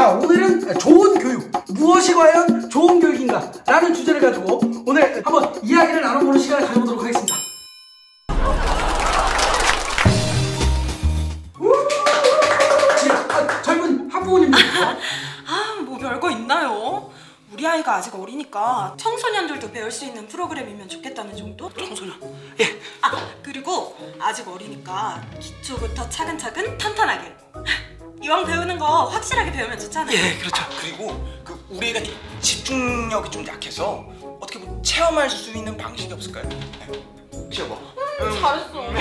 자, 오늘은 좋은 교육, 무엇이 과연 좋은 교육인가 라는 주제를 가지고 오늘 한번 이야기를 나눠보는 시간을 가져보도록 하겠습니다. 젊은 학부모님들, 뭐 별거 있나요? 우리 아이가 아직 어리니까 청소년들도 배울 수 있는 프로그램이면 좋겠다는 정도? 청소년, 예. 그리고 아직 어리니까 기초부터 차근차근 탄탄하게. 이왕 배우는 거 확실하게 배우면 좋잖아요. 예, 그렇죠. 그리고 우리 애가 집중력이 좀 약해서 어떻게 뭐 체험할 수 있는 방식이 없을까요? 그치 여보? 잘했어.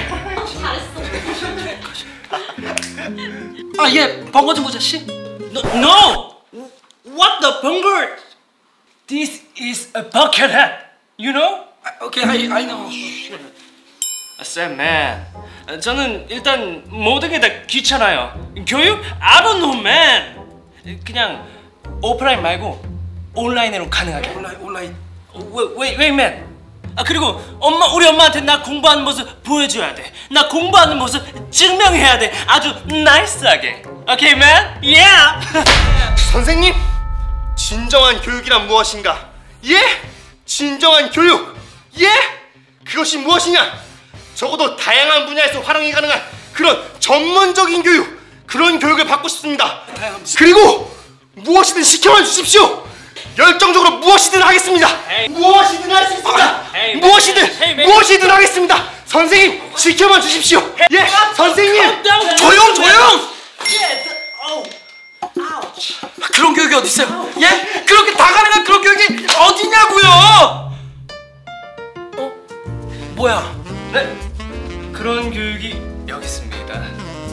예, 번거지 모자 씨. No! What the bungle? This is a bucket hat. You know? 오케이, I know. Sam, man. 저는 일단 모든 게 다 귀찮아요. 교육? I don't know, man. 그냥 오프라인 말고 온라인으로 가능하게. 온라인. Wait, man. 그리고 우리 엄마한테 나 공부하는 모습 보여줘야 돼. 나 공부하는 모습 증명해야 돼. 아주 나이스하게. Okay, man? Yeah. 선생님, 진정한 교육이란 무엇인가? 예? 진정한 교육! 예? 그것이 무엇이냐? 적어도 다양한 분야에서 활용이 가능한 그런 전문적인 교육, 그런 교육을 받고 싶습니다. 그리고 무엇이든 시켜만 주십시오. 열정적으로 무엇이든 하겠습니다. 무엇이든 할 수 있습니다. 무엇이든 하겠습니다. 선생님, 지켜만 주십시오. 예, 선생님. 조용! 그런 교육이 어디 있어요? 예? 그렇게 다 가능한 그런 교육이 어디냐고요? 뭐야? 네, 그런 교육이 여기 있습니다.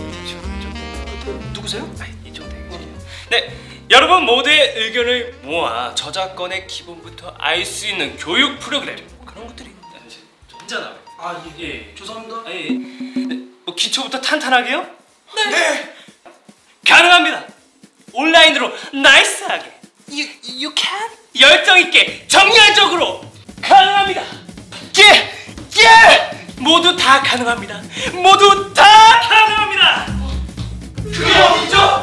누구세요? 이쪽 대기실이요. 네, 여러분 모두의 의견을 모아 저작권의 기본부터 알 수 있는 교육 프로그램, 그런 것들이 있잖아요. 예. 죄송합니다. 예. 네, 뭐 기초부터 탄탄하게요? 네. 가능합니다. 온라인으로 나이스하게. You can? 열정 있게 정열적으로 가능합니다. 예! 모두 다 가능합니다. 모두 다 가능합니다. 그게 어디죠?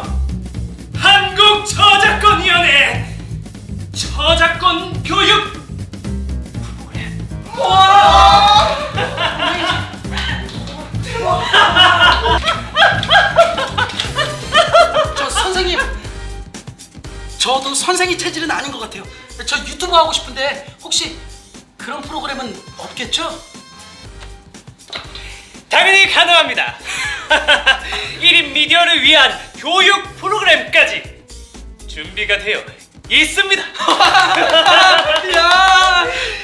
한국저작권위원회 저작권 교육 프로그램. 저 선생님, 저도 선생님 체질은 아닌 것 같아요. 저 유튜브 하고 싶은데 혹시 그런 프로그램은 없겠죠? 당연히 가능합니다. 1인 미디어를 위한 교육 프로그램까지 준비가 되어 있습니다. 야,